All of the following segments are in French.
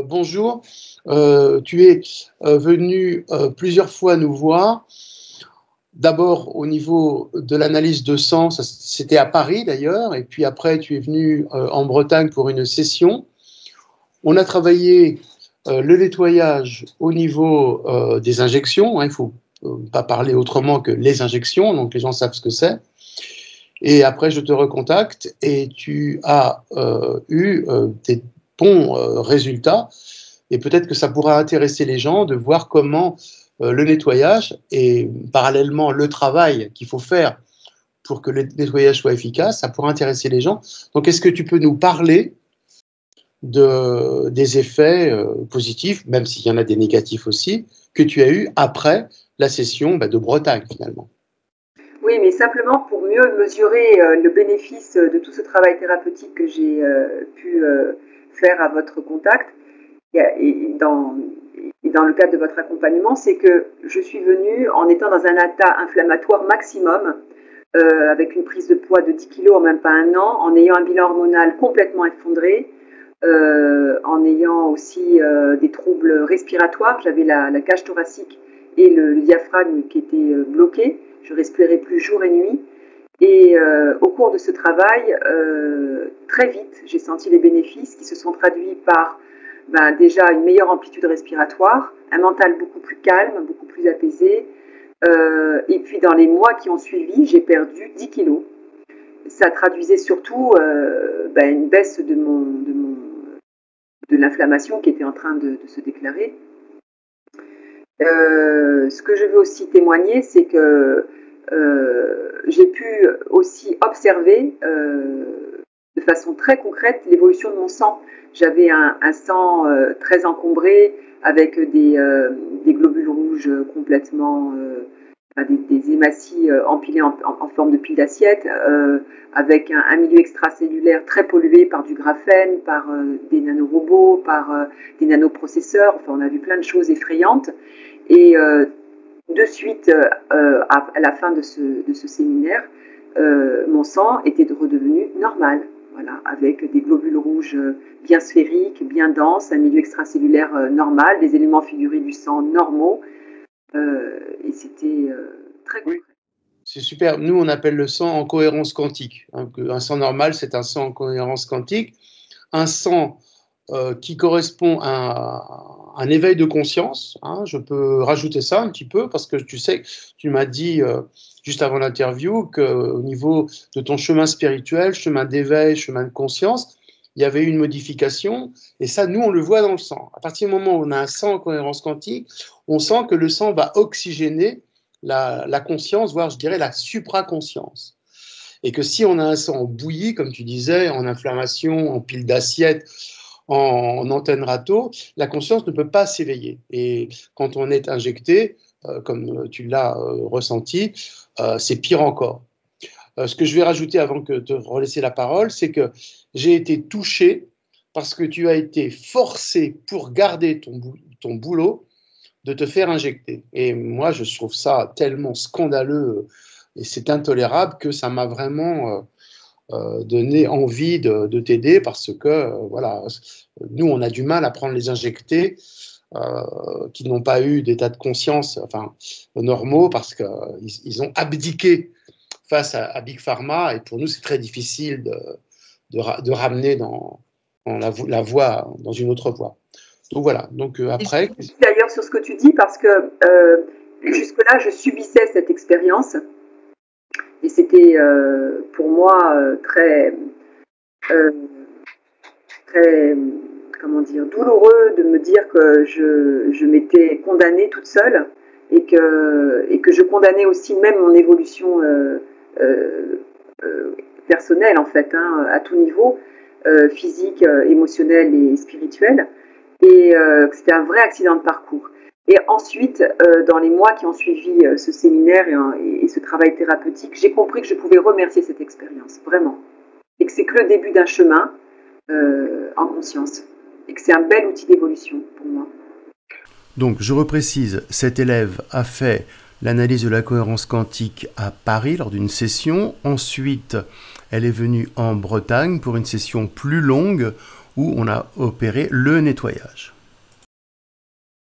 Bonjour. Tu es venu plusieurs fois nous voir. D'abord au niveau de l'analyse de sang, c'était à Paris d'ailleurs, et puis après tu es venu en Bretagne pour une session. On a travaillé le nettoyage au niveau des injections, hein, il ne faut pas parler autrement que les injections, donc les gens savent ce que c'est. Et après je te recontacte et tu as eu des bons résultats, et peut-être que ça pourra intéresser les gens de voir comment le nettoyage et parallèlement le travail qu'il faut faire pour que le nettoyage soit efficace, ça pourra intéresser les gens. Donc est-ce que tu peux nous parler des effets positifs, même s'il y en a des négatifs aussi, que tu as eu après la session de Bretagne finalement? Oui, mais simplement pour mieux mesurer le bénéfice de tout ce travail thérapeutique que j'ai pu faire à votre contact et dans le cadre de votre accompagnement, c'est que je suis venue en étant dans un état inflammatoire maximum, avec une prise de poids de 10 kg en même pas un an, en ayant un bilan hormonal complètement effondré, en ayant aussi des troubles respiratoires. J'avais la cage thoracique et le diaphragme qui étaient bloqués. Je respirais plus jour et nuit. Et au cours de ce travail, très vite, j'ai senti les bénéfices qui se sont traduits par déjà une meilleure amplitude respiratoire, un mental beaucoup plus calme, beaucoup plus apaisé. Et puis dans les mois qui ont suivi, j'ai perdu 10 kilos. Ça traduisait surtout une baisse de l'inflammation qui était en train de se déclarer. Ce que je veux aussi témoigner, c'est que j'ai pu aussi observer de façon très concrète l'évolution de mon sang. J'avais un sang très encombré avec des globules rouges complètement, des hématies empilées en forme de pile d'assiette, avec un milieu extracellulaire très pollué par du graphène, par des nanorobots, par des nanoprocesseurs. Enfin, on a vu plein de choses effrayantes. Et de suite, à la fin de ce séminaire, mon sang était redevenu normal, voilà, avec des globules rouges bien sphériques, bien denses, un milieu extracellulaire normal, des éléments figurés du sang normaux, et c'était très concret. C'est super. Nous, on appelle le sang en cohérence quantique. Un sang normal, c'est un sang en cohérence quantique. Un sang qui correspond à un éveil de conscience. Hein, je peux rajouter ça un petit peu parce que tu sais, tu m'as dit juste avant l'interview qu'au niveau de ton chemin spirituel, chemin d'éveil, chemin de conscience, il y avait eu une modification. Et ça, nous, on le voit dans le sang. À partir du moment où on a un sang en cohérence quantique, on sent que le sang va oxygéner la conscience, voire je dirais la supraconscience. Et que si on a un sang bouilli, comme tu disais, en inflammation, en pile d'assiette, en antenne râteau, la conscience ne peut pas s'éveiller. Et quand on est injecté, comme tu l'as ressenti, c'est pire encore. Ce que je vais rajouter avant que de te relaisser la parole, c'est que j'ai été touché parce que tu as été forcé pour garder ton boulot de te faire injecter. Et moi, je trouve ça tellement scandaleux et c'est intolérable que ça m'a vraiment donné envie de t'aider parce que, voilà, nous, on a du mal à prendre les injectés qui n'ont pas eu d'état de conscience normaux parce qu'ils ont abdiqué face à Big Pharma et pour nous, c'est très difficile de ramener dans la voie, dans une autre voie. Donc voilà, donc après... D'ailleurs sur ce que tu dis, parce que jusque-là, je subissais cette expérience et c'était pour moi très, comment dire, douloureux de me dire que je m'étais condamnée toute seule et que je condamnais aussi même mon évolution personnelle en fait, hein, à tout niveau, physique, émotionnel et spirituel. Et c'était un vrai accident de parcours. Et ensuite, dans les mois qui ont suivi ce séminaire et ce travail thérapeutique, j'ai compris que je pouvais remercier cette expérience, vraiment. Et que c'est que le début d'un chemin en conscience. Et que c'est un bel outil d'évolution pour moi. Donc, je reprécise, cet élève a fait l'analyse de la cohérence quantique à Paris lors d'une session. Ensuite, elle est venue en Bretagne pour une session plus longue où on a opéré le nettoyage.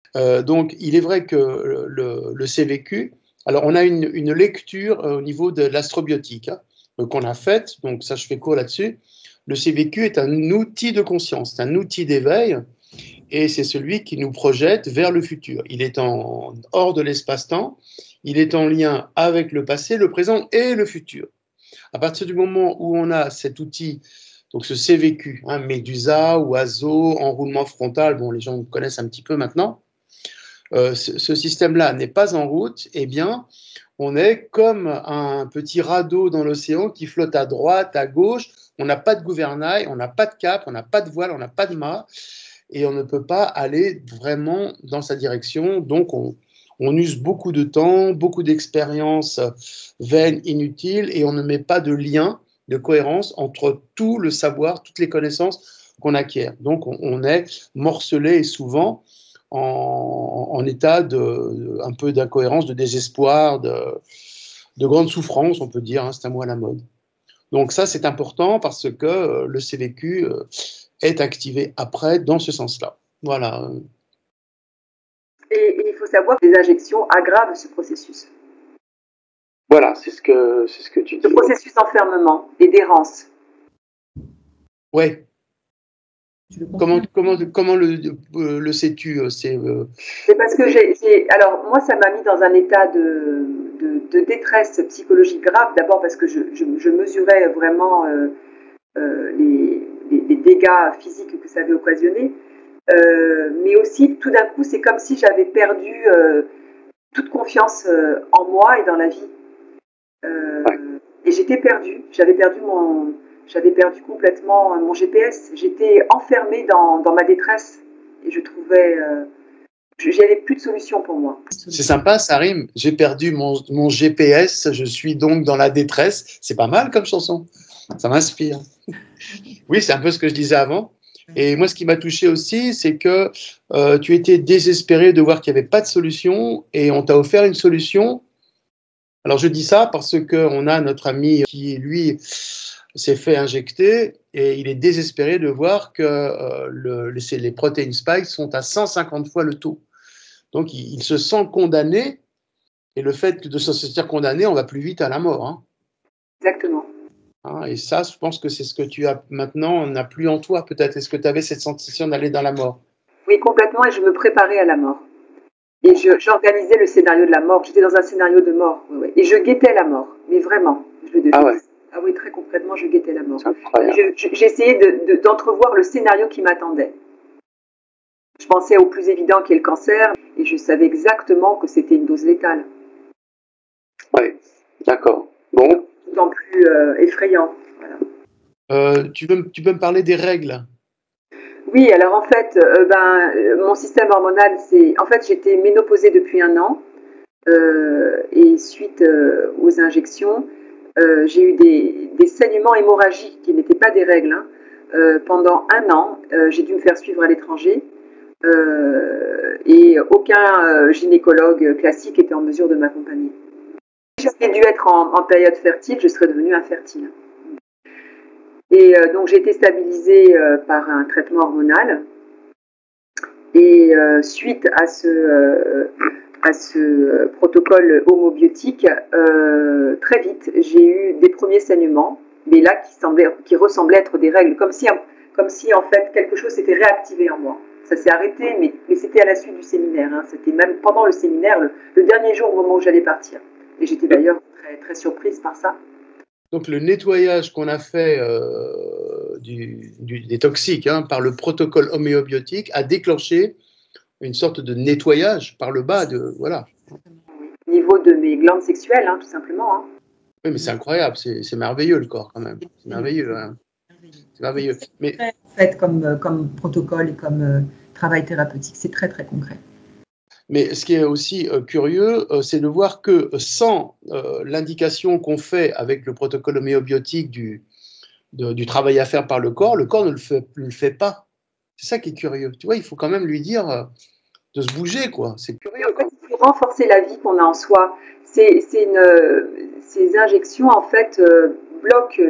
Donc, il est vrai que le CVQ, alors on a une lecture au niveau de l'astrobiotique qu'on a faite, donc ça je fais court là-dessus. Le CVQ est un outil de conscience, c'est un outil d'éveil, et c'est celui qui nous projette vers le futur. Il est hors de l'espace-temps, il est en lien avec le passé, le présent et le futur. À partir du moment où on a cet outil, donc ce CVQ, Médusa, oiseau, enroulement frontal, bon, les gens connaissent un petit peu maintenant, ce système-là n'est pas en route, eh bien, on est comme un petit radeau dans l'océan qui flotte à droite, à gauche, on n'a pas de gouvernail, on n'a pas de cap, on n'a pas de voile, on n'a pas de mât, et on ne peut pas aller vraiment dans sa direction, donc on use beaucoup de temps, beaucoup d'expériences vaines, inutiles, et on ne met pas de lien, de cohérence entre tout le savoir, toutes les connaissances qu'on acquiert. Donc on est morcelé et souvent en état un peu d'incohérence, de désespoir, de grande souffrance, on peut dire, c'est un mot à la mode. Donc ça, c'est important parce que le CVQ est activé après dans ce sens-là. Voilà. Et il faut savoir que les injections aggravent ce processus. Voilà, c'est ce que tu dis. Le processus d'enfermement et d'errance. Ouais. Comment le sais-tu? C'est parce que alors moi, ça m'a mis dans un état de détresse psychologique grave. D'abord parce que je mesurais vraiment les dégâts physiques que ça avait occasionné. Mais aussi, tout d'un coup, c'est comme si j'avais perdu toute confiance en moi et dans la vie. Et j'étais perdue. J'avais perdu complètement mon GPS. J'étais enfermée dans ma détresse. Et je trouvais... j'avais plus de solution pour moi. C'est sympa, ça rime. J'ai perdu mon GPS, je suis donc dans la détresse. C'est pas mal comme chanson. Ça m'inspire. Oui, c'est un peu ce que je disais avant. Et moi, ce qui m'a touché aussi, c'est que tu étais désespéré de voir qu'il n'y avait pas de solution et on t'a offert une solution. Alors, je dis ça parce qu'on a notre ami qui, lui, s'est fait injecter et il est désespéré de voir que les protéines spike sont à 150 fois le taux. Donc, il se sent condamné et le fait de se sentir condamné, on va plus vite à la mort. Hein. Exactement. Et ça, je pense que c'est ce que tu as maintenant, n'a plus en toi peut-être. Est-ce que tu avais cette sensation d'aller dans la mort? Oui, complètement, et je me préparais à la mort. Et j'organisais le scénario de la mort. J'étais dans un scénario de mort. Oui. Et je guettais la mort. Mais vraiment. Ah oui, très concrètement, je guettais la mort. J'essayais d'entrevoir le scénario qui m'attendait. Je pensais au plus évident qui est le cancer. Et je savais exactement que c'était une dose létale. Oui, d'accord. Bon. D'autant plus effrayant. Voilà. Tu peux me parler des règles? Oui, alors en fait, mon système hormonal, en fait, j'étais ménopausée depuis 1 an et suite aux injections, j'ai eu des saignements hémorragiques qui n'étaient pas des règles. Pendant 1 an, j'ai dû me faire suivre à l'étranger et aucun gynécologue classique était en mesure de m'accompagner. Si j'avais dû être en période fertile, je serais devenue infertile. Et donc j'ai été stabilisée par un traitement hormonal. Et suite à ce protocole homobiotique, très vite j'ai eu des premiers saignements, mais là qui ressemblaient être des règles, comme si en fait quelque chose s'était réactivé en moi. Ça s'est arrêté, mais c'était à la suite du séminaire. Hein. C'était même pendant le séminaire, le dernier jour au moment où j'allais partir. Et j'étais d'ailleurs très, très surprise par ça. Donc le nettoyage qu'on a fait des toxiques par le protocole homéobiotique a déclenché une sorte de nettoyage par le bas. Voilà. Au niveau de mes glandes sexuelles, tout simplement. Hein. Oui, mais c'est incroyable, c'est merveilleux le corps quand même. C'est merveilleux. Hein. C'est merveilleux. Mais en fait, comme protocole et comme travail thérapeutique, c'est très très concret. Mais ce qui est aussi curieux, c'est de voir que sans l'indication qu'on fait avec le protocole homéobiotique du travail à faire par le corps ne le fait pas. C'est ça qui est curieux. Tu vois, il faut quand même lui dire de se bouger, quoi. C'est curieux. En fait, il faut renforcer la vie qu'on a en soi. Ces injections, en fait, bloquent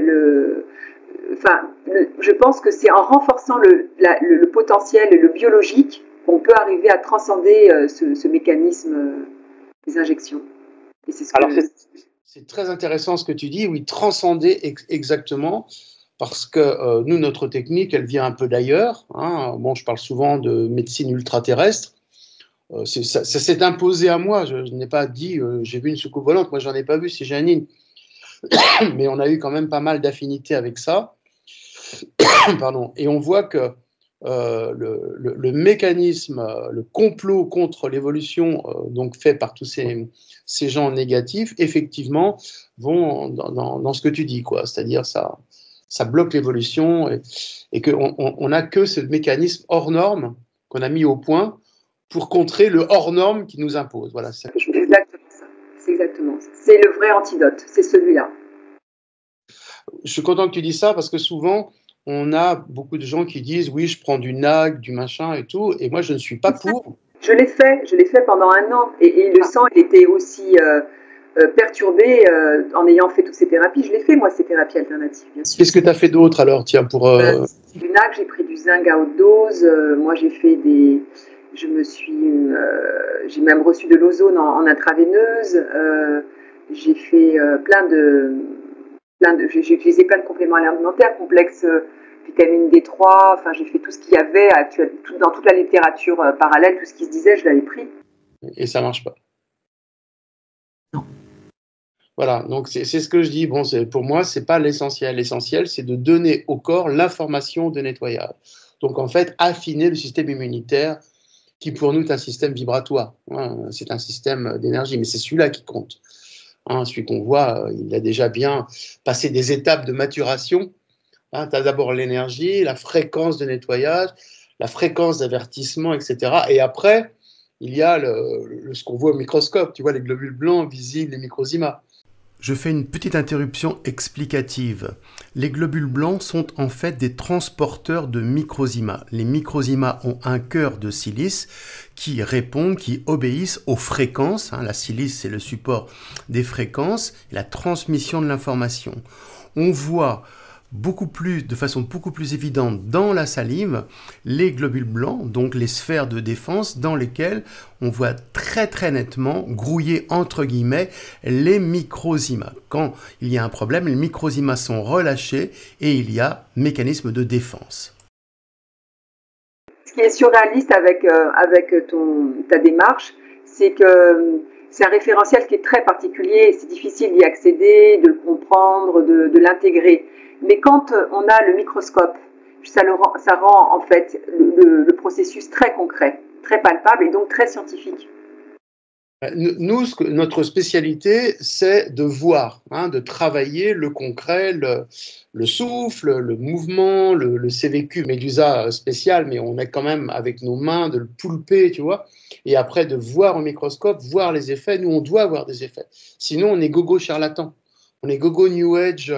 je pense que c'est en renforçant le potentiel, le biologique, on peut arriver à transcender ce mécanisme des injections. Et c'est c'est très intéressant ce que tu dis, oui, transcender exactement, parce que nous, notre technique, elle vient un peu d'ailleurs. Hein. Bon, je parle souvent de médecine ultra-terrestre. Ça s'est imposé à moi. Je n'ai pas dit, j'ai vu une soucoupe volante. Moi, j'en ai pas vu, c'est Janine. Mais on a eu quand même pas mal d'affinités avec ça. Pardon. Et on voit que le mécanisme, le complot contre l'évolution, donc fait par tous ces gens négatifs, effectivement, vont dans ce que tu dis, quoi. C'est-à-dire ça bloque l'évolution et qu'on n'a que ce mécanisme hors norme qu'on a mis au point pour contrer le hors norme qui nous impose. Voilà. C'est exactement ça. C'est exactement ça. C'est le vrai antidote. C'est celui-là. Je suis content que tu dis ça parce que souvent, on a beaucoup de gens qui disent oui, je prends du NAG, du machin et tout, et moi je ne suis pas pour. Je l'ai fait pendant 1 an, et le sang il était aussi perturbé en ayant fait toutes ces thérapies. Je l'ai fait moi ces thérapies alternatives. Qu'est-ce que tu as fait d'autre alors, tiens, pour du NAG, j'ai pris du zinc à haute dose. Moi j'ai fait j'ai même reçu de l'ozone en intraveineuse. J'ai fait j'ai utilisé plein de compléments alimentaires, complexes vitamine D3, enfin j'ai fait tout ce qu'il y avait dans toute la littérature parallèle, tout ce qui se disait, je l'avais pris. Et ça marche pas. Non. Voilà, donc c'est ce que je dis. Bon, pour moi, c'est pas l'essentiel. L'essentiel, c'est de donner au corps l'information de nettoyage. Donc en fait, affiner le système immunitaire, qui pour nous est un système vibratoire. Hein, c'est un système d'énergie, mais c'est celui-là qui compte. Hein, celui qu'on voit, il a déjà bien passé des étapes de maturation. Hein, tu as d'abord l'énergie, la fréquence de nettoyage, la fréquence d'avertissement, etc. Et après, il y a ce qu'on voit au microscope, tu vois, les globules blancs visibles, les microzymas. Je fais une petite interruption explicative. Les globules blancs sont en fait des transporteurs de microzymas. Les microzymas ont un cœur de silice qui répondent, qui obéissent aux fréquences. La silice, c'est le support des fréquences et la transmission de l'information. On voit de façon beaucoup plus évidente dans la salive les globules blancs, donc les sphères de défense dans lesquelles on voit très très nettement grouiller entre guillemets les microzymas. Quand il y a un problème, les microzymas sont relâchés et il y a mécanisme de défense. Ce qui est surréaliste avec ta démarche, c'est que c'est un référentiel qui est très particulier, c'est difficile d'y accéder, de le comprendre, de l'intégrer. Mais quand on a le microscope, ça rend en fait le processus très concret, très palpable et donc très scientifique. Nous, notre spécialité, c'est de voir, de travailler le concret, le souffle, le mouvement, le CVQ médusa spécial, mais on est quand même avec nos mains de le poulper, tu vois, et après de voir au microscope, voir les effets. Nous, on doit avoir des effets. Sinon, on est gogo charlatan. On est gogo New Age.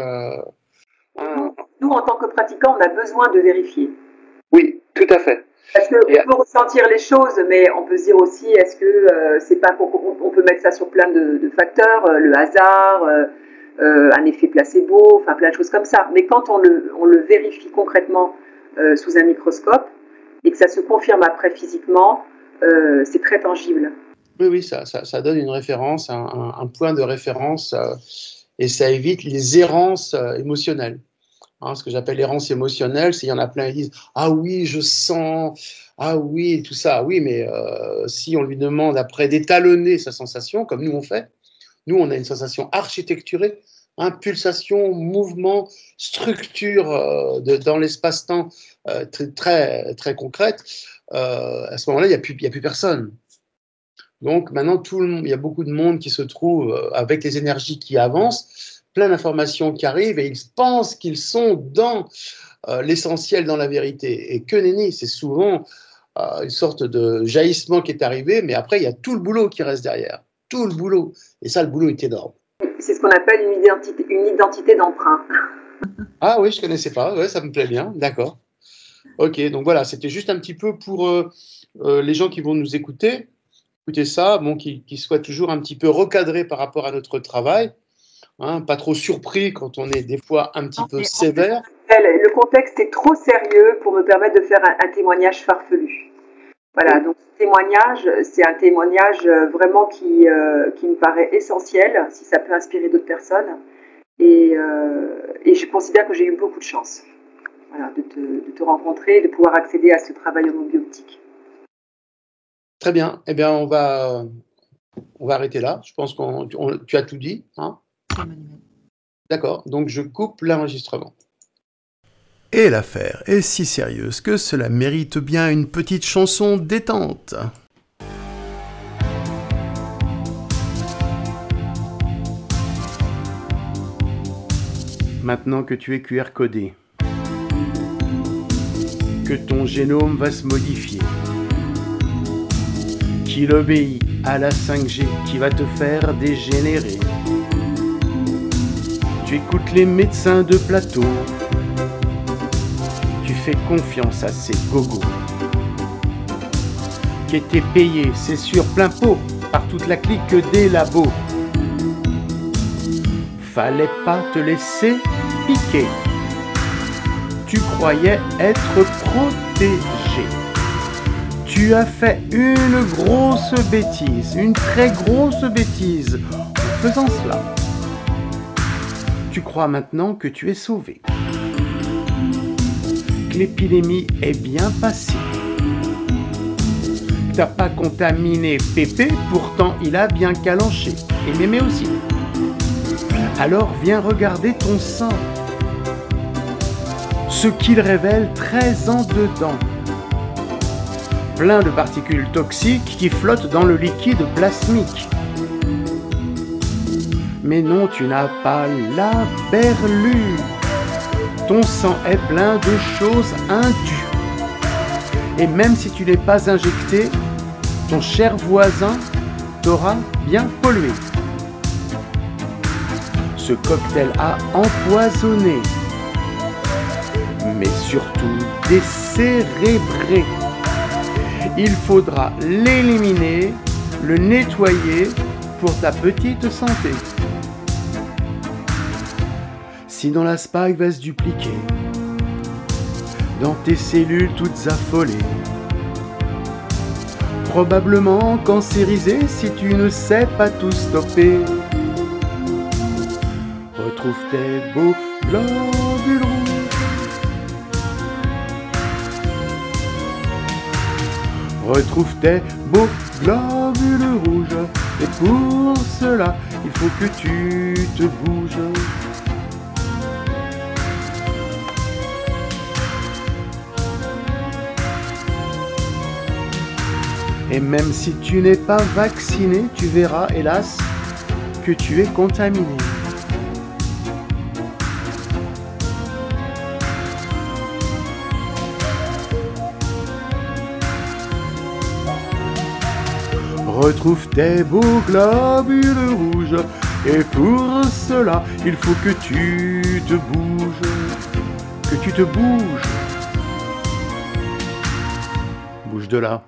Nous, en tant que pratiquants, on a besoin de vérifier. Oui, tout à fait. Parce qu'on peut ressentir les choses, mais on peut se dire aussi, est-ce que c'est pas on peut mettre ça sur plein de facteurs, le hasard, un effet placebo, enfin plein de choses comme ça. Mais quand on le vérifie concrètement sous un microscope et que ça se confirme après physiquement, c'est très tangible. Oui, ça donne une référence, un point de référence, et ça évite les errances émotionnelles. Ce que j'appelle l'errance émotionnelle, c'est qu'il y en a plein qui disent « Ah oui, je sens, ah oui, tout ça. » Oui, mais si on lui demande après d'étalonner sa sensation, comme nous on fait, nous on a une sensation architecturée, pulsation, mouvement, structure dans l'espace-temps très, très concrète. À ce moment-là, il n'y a plus personne. Donc maintenant, il y a beaucoup de monde qui se trouve avec les énergies qui avancent, plein d'informations qui arrivent et ils pensent qu'ils sont dans l'essentiel, dans la vérité. Et que nenni, c'est souvent une sorte de jaillissement qui est arrivé, mais après, il y a tout le boulot qui reste derrière. Tout le boulot. Et ça, le boulot est énorme. C'est ce qu'on appelle une identité d'emprunt. Ah oui, je ne connaissais pas. Ouais, ça me plaît bien. D'accord. Ok, donc voilà, c'était juste un petit peu pour les gens qui vont nous écouter ça, bon, qui soient toujours un petit peu recadrés par rapport à notre travail. Pas trop surpris quand on est des fois un petit peu sévère. Le contexte est trop sérieux pour me permettre de faire un témoignage farfelu. Voilà, donc ce témoignage, c'est un témoignage vraiment qui me paraît essentiel, si ça peut inspirer d'autres personnes. Et je considère que j'ai eu beaucoup de chance, voilà, de te rencontrer, de pouvoir accéder à ce travail homobioptique. Très bien. Eh bien, on va arrêter là. Je pense que tu as tout dit. Hein, d'accord. Donc, je coupe l'enregistrement. Et l'affaire est si sérieuse que cela mérite bien une petite chanson détente. Maintenant que tu es QR codé, que ton génome va se modifier, qu'il obéit à la 5G qui va te faire dégénérer. Tu écoutes les médecins de plateau, tu fais confiance à ces gogos qui étaient payés, c'est sûr, plein pot par toute la clique des labos. Fallait pas te laisser piquer. Tu croyais être protégé. Tu as fait une grosse bêtise, une très grosse bêtise en faisant cela. Tu crois maintenant que tu es sauvé, que l'épidémie est bien passée. T'as pas contaminé Pépé, pourtant il a bien calanché. Et Mémé aussi. Alors viens regarder ton sang. Ce qu'il révèle 13 ans dedans. Plein de particules toxiques qui flottent dans le liquide plasmique. Mais non, tu n'as pas la berlue. Ton sang est plein de choses indues. Et même si tu n'es pas injecté, ton cher voisin t'aura bien pollué. Ce cocktail a empoisonné, mais surtout décérébré. Il faudra l'éliminer, le nettoyer pour ta petite santé. Sinon la spike va se dupliquer dans tes cellules toutes affolées. Probablement cancérisé si tu ne sais pas tout stopper. Retrouve tes beaux globules rouges. Retrouve tes beaux globules rouges. Et pour cela, il faut que tu te bouges. Et même si tu n'es pas vacciné, tu verras, hélas, que tu es contaminé. Retrouve tes beaux globules rouges. Et pour cela, il faut que tu te bouges. Que tu te bouges. Bouge de là.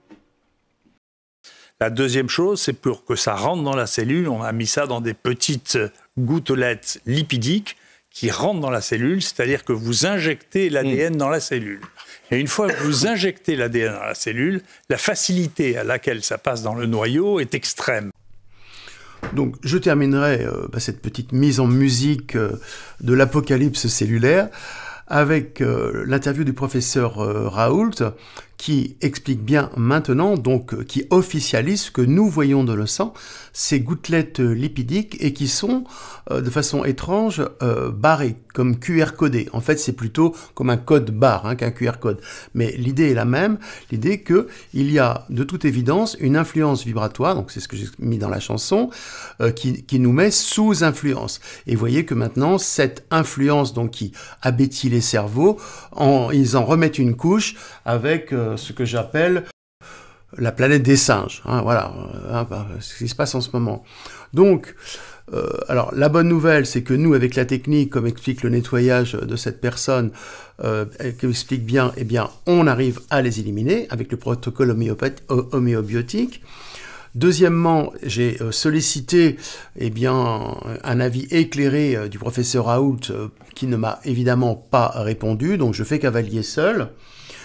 La deuxième chose, c'est pour que ça rentre dans la cellule, on a mis ça dans des petites gouttelettes lipidiques qui rentrent dans la cellule, c'est-à-dire que vous injectez l'ADN dans la cellule. Et une fois que vous injectez l'ADN dans la cellule, la facilité à laquelle ça passe dans le noyau est extrême. Donc je terminerai cette petite mise en musique de l'apocalypse cellulaire avec l'interview du professeur Raoult, qui explique bien maintenant, donc qui officialise ce que nous voyons dans le sang, ces gouttelettes lipidiques, et qui sont de façon étrange barrées, comme QR codées. En fait, c'est plutôt comme un code barre qu'un QR code. Mais l'idée est la même, l'idée qu'il y a de toute évidence une influence vibratoire, donc c'est ce que j'ai mis dans la chanson, qui nous met sous influence. Et vous voyez que maintenant, cette influence donc qui abétit les cerveaux, ils en remettent une couche avec ce que j'appelle la planète des singes. Voilà ce qui se passe en ce moment. Donc, alors la bonne nouvelle, c'est que nous, avec la technique, comme explique le nettoyage de cette personne, qui explique bien, eh bien, on arrive à les éliminer avec le protocole homéobiotique. Deuxièmement, j'ai sollicité un avis éclairé du professeur Raoult qui ne m'a évidemment pas répondu, donc je fais cavalier seul.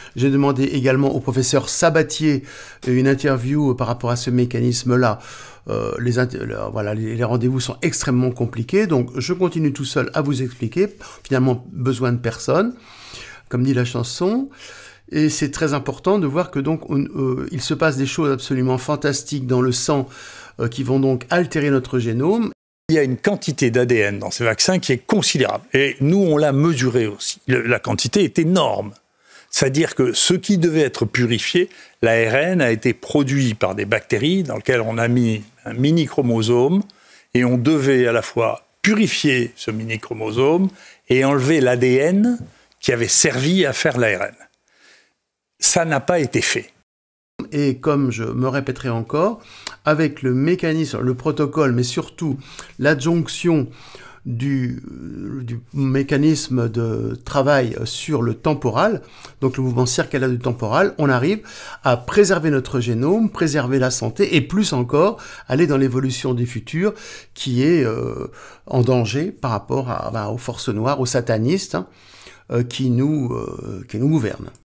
J'ai demandé également au professeur Sabatier une interview par rapport à ce mécanisme-là. Voilà, les rendez-vous sont extrêmement compliqués, donc je continue tout seul à vous expliquer. Finalement, besoin de personne, comme dit la chanson. Et c'est très important de voir que donc il se passe des choses absolument fantastiques dans le sang qui vont donc altérer notre génome. Il y a une quantité d'ADN dans ces vaccins qui est considérable. Et nous, on l'a mesuré aussi. La quantité est énorme. C'est-à-dire que ce qui devait être purifié, l'ARN a été produit par des bactéries dans lesquelles on a mis un mini-chromosome et on devait à la fois purifier ce mini-chromosome et enlever l'ADN qui avait servi à faire l'ARN. Ça n'a pas été fait. Et comme je me répéterai encore, avec le mécanisme, le protocole, mais surtout l'adjonction du mécanisme de travail sur le temporal, donc le mouvement circadien du temporal, on arrive à préserver notre génome, préserver la santé et plus encore aller dans l'évolution du futur qui est en danger par rapport aux forces noires, aux satanistes qui nous gouvernent.